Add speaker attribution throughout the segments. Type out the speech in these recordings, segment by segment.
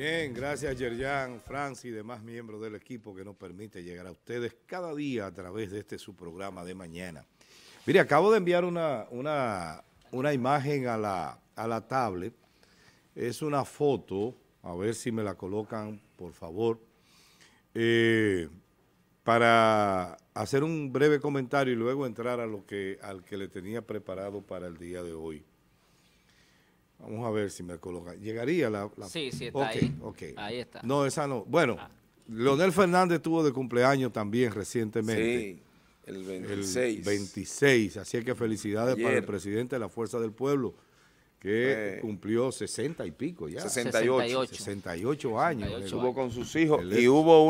Speaker 1: Bien, gracias Yerjan, Francis y demás miembros del equipo que nos permite llegar a ustedes cada día a través de su programa de mañana. Mire, acabo de enviar una imagen a la tablet. Es una foto, a ver si me la colocan, por favor, para hacer un breve comentario y luego entrar a al que le tenía preparado para el día de hoy. Vamos a ver si me coloca. ¿Llegaría la...?
Speaker 2: Sí, sí, está ahí.
Speaker 1: Okay.
Speaker 2: Ahí está.
Speaker 1: No, esa no. Bueno, Leonel Fernández tuvo de cumpleaños también recientemente.
Speaker 3: Sí, el 26.
Speaker 1: El 26. Así que felicidades
Speaker 3: Ayer.
Speaker 1: para el presidente de la Fuerza del Pueblo, que cumplió 60 y pico ya.
Speaker 3: 68.
Speaker 1: 68 años.
Speaker 3: Estuvo con sus hijos y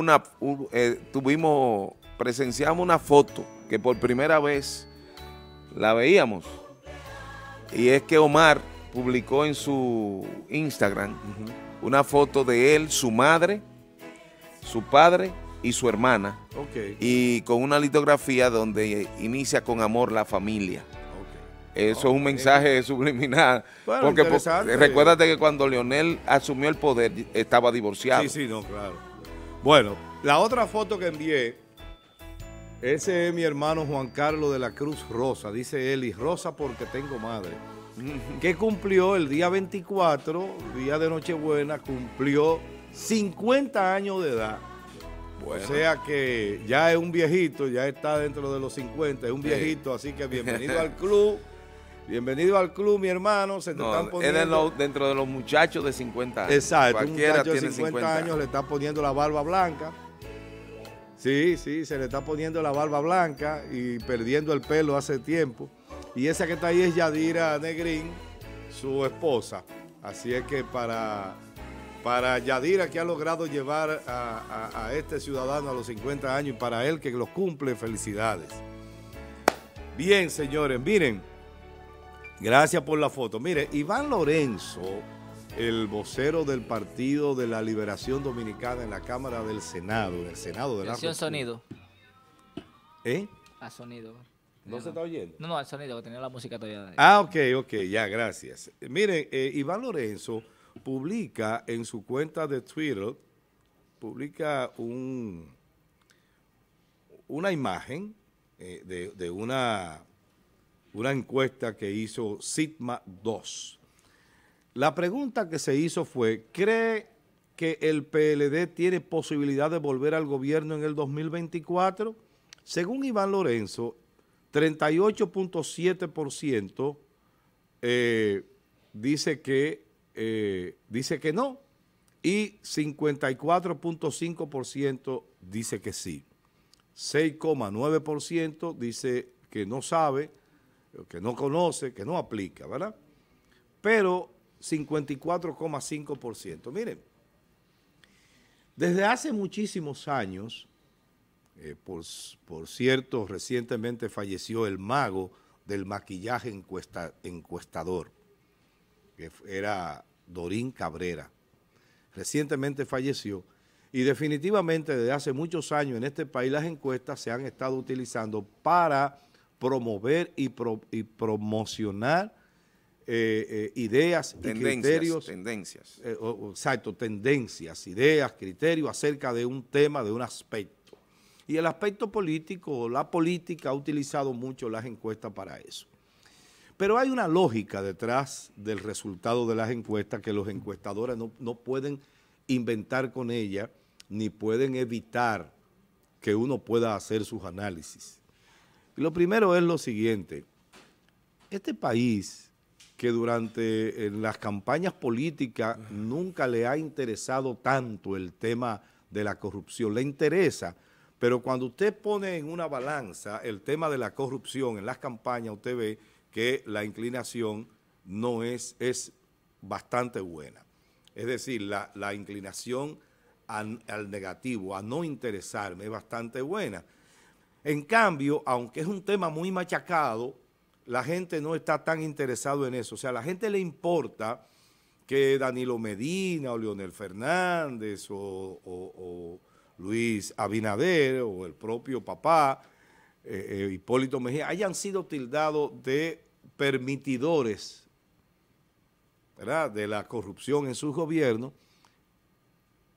Speaker 3: presenciamos una foto que por primera vez la veíamos. Y es que Omar publicó en su Instagram una foto de él, su madre, su padre y su hermana. Y con una litografía donde inicia con amor la familia. Eso es un mensaje subliminal.
Speaker 1: Bueno,
Speaker 3: porque recuérdate que cuando Leonel asumió el poder estaba divorciado.
Speaker 1: Sí, no, claro. Bueno, la otra foto que envié, ese es mi hermano Juan Carlos de la Cruz Rosa, dice él, y Rosa porque tengo madre, que cumplió el día 24, día de Nochebuena, cumplió 50 años de edad. Bueno. O sea que ya es un viejito, ya está dentro de los 50, es un viejito, así que bienvenido al club. Bienvenido al club, mi hermano. Se te están poniendo...
Speaker 3: dentro de los muchachos de 50 años.
Speaker 1: Exacto,
Speaker 3: cualquiera
Speaker 1: un muchacho
Speaker 3: tiene
Speaker 1: de 50 años le está poniendo la barba blanca. Sí, se le está poniendo la barba blanca y perdiendo el pelo hace tiempo. Y esa que está ahí es Yadira Negrín, su esposa. Así es que para Yadira, que ha logrado llevar a este ciudadano a los 50 años, y para él que los cumple, felicidades. Bien, señores, miren, gracias por la foto. Mire, Iván Lorenzo, el vocero del Partido de la Liberación Dominicana en la Cámara del Senado, en el Senado de la República.
Speaker 2: Sonido.
Speaker 1: A
Speaker 2: sonido.
Speaker 1: ¿No se está oyendo?
Speaker 2: No, al sonido, que tenía la música todavía.
Speaker 1: Ok, ya, gracias. Miren, Iván Lorenzo publica en su cuenta de Twitter, publica una imagen de una encuesta que hizo Sigma 2. La pregunta que se hizo fue, ¿cree que el PLD tiene posibilidad de volver al gobierno en el 2024? Según Iván Lorenzo, 38.7% dice que no y 54.5% dice que sí. 6,9% dice que no sabe, que no conoce, que no aplica, ¿verdad? Pero 54,5%. Miren, desde hace muchísimos años, por cierto, recientemente falleció el mago del maquillaje encuestador, que era Dorín Cabrera. Recientemente falleció y definitivamente desde hace muchos años en este país las encuestas se han estado utilizando para promover y promocionar ideas y criterios.
Speaker 3: Tendencias.
Speaker 1: Exacto, tendencias, ideas, criterios acerca de un tema, de un aspecto. Y el aspecto político, la política ha utilizado mucho las encuestas para eso. Pero hay una lógica detrás del resultado de las encuestas que los encuestadores no pueden inventar con ella, ni pueden evitar que uno pueda hacer sus análisis. Y lo primero es lo siguiente, este país que durante las campañas políticas nunca le ha interesado tanto el tema de la corrupción, le interesa, pero cuando usted pone en una balanza el tema de la corrupción en las campañas, usted ve que la inclinación no es bastante buena. Es decir, la inclinación al negativo, a no interesarme, es bastante buena. En cambio, aunque es un tema muy machacado, la gente no está tan interesado en eso. O sea, a la gente le importa que Danilo Medina o Leonel Fernández o Luis Abinader o el propio papá, Hipólito Mejía, hayan sido tildados de permitidores, ¿verdad?, de la corrupción en sus gobiernos,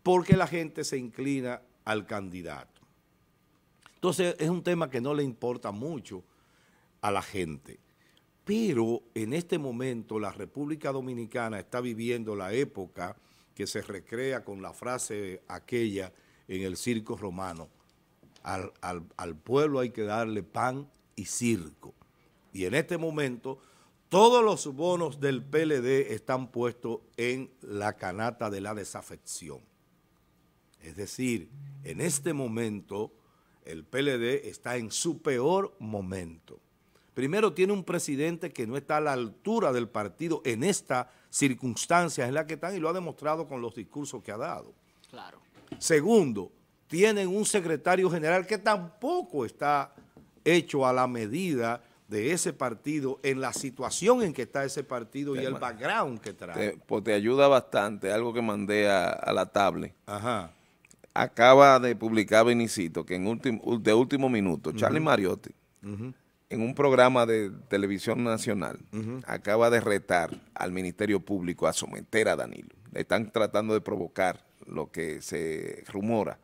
Speaker 1: porque la gente se inclina al candidato. Entonces, es un tema que no le importa mucho a la gente. Pero en este momento la República Dominicana está viviendo la época que se recrea con la frase aquella en el circo romano. Al pueblo hay que darle pan y circo. Y en este momento todos los bonos del PLD están puestos en la canasta de la desafección. Es decir, en este momento el PLD está en su peor momento. Primero, tiene un presidente que no está a la altura del partido en esta circunstancia en la que están y lo ha demostrado con los discursos que ha dado.
Speaker 2: Claro.
Speaker 1: Segundo, tienen un secretario general que tampoco está hecho a la medida de ese partido en la situación en que está ese partido y el background que trae.
Speaker 3: Pues te ayuda bastante, algo que mandé a la tablet.
Speaker 1: Ajá.
Speaker 3: Acaba de publicar Benicito, que de último minuto, Charlie Mariotti, en un programa de televisión nacional, acaba de retar al Ministerio Público a someter a Danilo. Le están tratando de provocar lo que se rumora.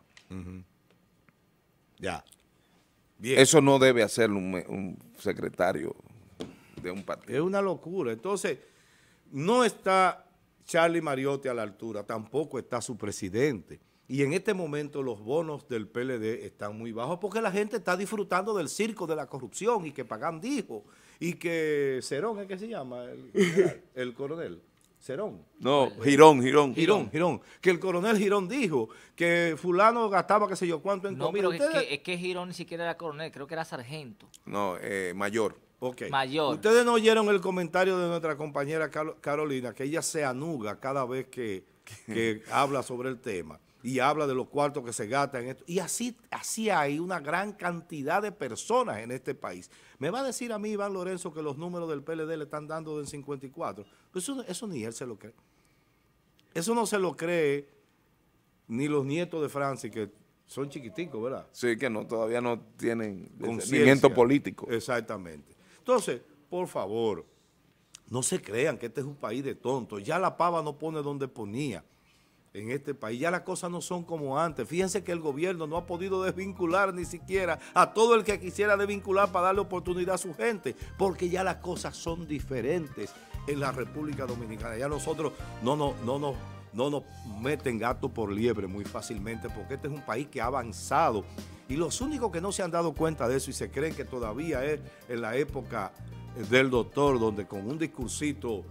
Speaker 1: Ya. Bien.
Speaker 3: Eso no debe hacerlo un secretario de un partido.
Speaker 1: Es una locura. Entonces, no está Charlie Mariotti a la altura, tampoco está su presidente. Y en este momento los bonos del PLD están muy bajos porque la gente está disfrutando del circo de la corrupción y que Pagán dijo, y que Cerón, ¿es que se llama? El coronel. Cerón.
Speaker 3: No, Girón.
Speaker 1: Girón. Que el coronel Girón dijo que fulano gastaba qué sé yo cuánto en
Speaker 2: No,
Speaker 1: comida.
Speaker 2: pero es que Girón ni siquiera era coronel, creo que era sargento.
Speaker 3: No, mayor.
Speaker 1: Okay.
Speaker 2: Mayor.
Speaker 1: Ustedes no oyeron el comentario de nuestra compañera Carolina, que ella se anuga cada vez que habla sobre el tema y habla de los cuartos que se gastan en esto. Y así hay una gran cantidad de personas en este país. Me va a decir a mí, Iván Lorenzo, que los números del PLD le están dando del 54. Pues eso ni él se lo cree. Eso no se lo cree ni los nietos de Francis, que son chiquiticos, ¿verdad?
Speaker 3: Sí, que no, todavía no tienen
Speaker 1: Conciencia.
Speaker 3: discernimiento político.
Speaker 1: Exactamente. Entonces, por favor, no se crean que este es un país de tontos. Ya la pava no pone donde ponía en este país. Ya las cosas no son como antes. Fíjense que el gobierno no ha podido desvincular ni siquiera a todo el que quisiera desvincular para darle oportunidad a su gente, porque ya las cosas son diferentes en la República Dominicana. Ya nosotros no nos meten gato por liebre muy fácilmente, porque este es un país que ha avanzado. Y los únicos que no se han dado cuenta de eso y se creen que todavía es en la época del doctor, donde con un discursito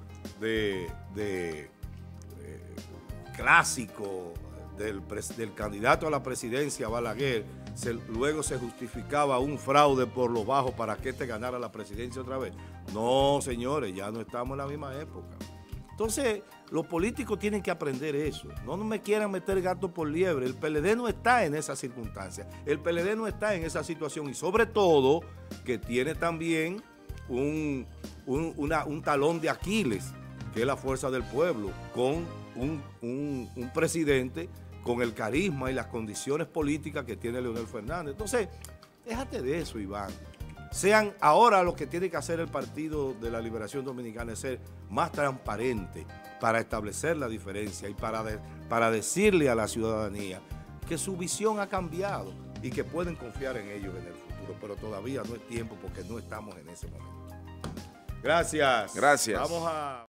Speaker 1: clásico del candidato a la presidencia, Balaguer, luego se justificaba un fraude por lo bajo para que ganara la presidencia otra vez. No, señores, ya no estamos en la misma época. Entonces, los políticos tienen que aprender eso. No me quieran meter gato por liebre. El PLD no está en esa circunstancia. El PLD no está en esa situación. Y sobre todo, que tiene también un talón de Aquiles, que es la fuerza del pueblo, con un presidente con el carisma y las condiciones políticas que tiene Leonel Fernández. Entonces, déjate de eso, Iván. Ahora lo que tiene que hacer el Partido de la Liberación Dominicana es ser más transparente para establecer la diferencia y para decirle a la ciudadanía que su visión ha cambiado y que pueden confiar en ellos en el futuro, pero todavía no es tiempo porque no estamos en ese momento. Gracias.
Speaker 3: Gracias.
Speaker 1: Vamos a...